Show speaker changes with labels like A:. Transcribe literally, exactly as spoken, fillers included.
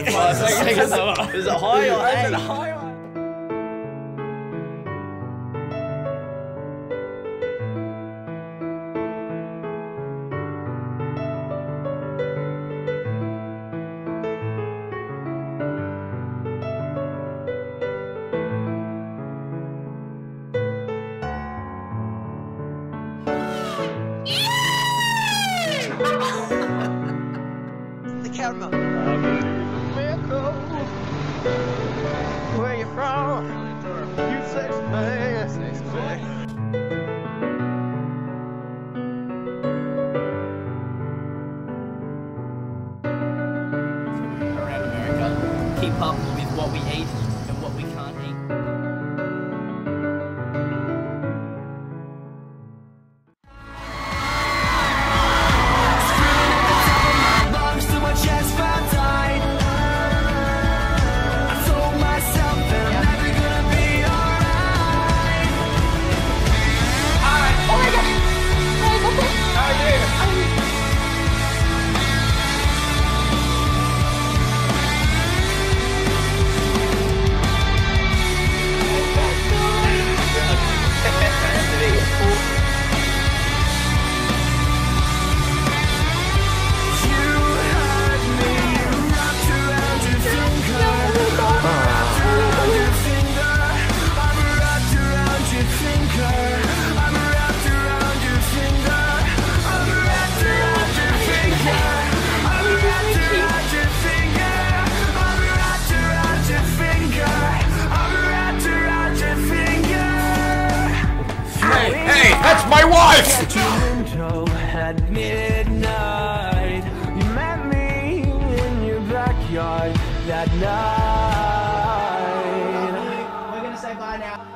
A: for five seconds.
B: Is it high or
A: Is it
B: hey?
A: high or
B: The camera.
C: Where you from? You sexy man. Sexy man.
A: around America keep up with what we eat and what we can't eat.
D: Hey, that's my wife!
C: At midnight, you met me in your backyard that night.
A: We're gonna say bye now.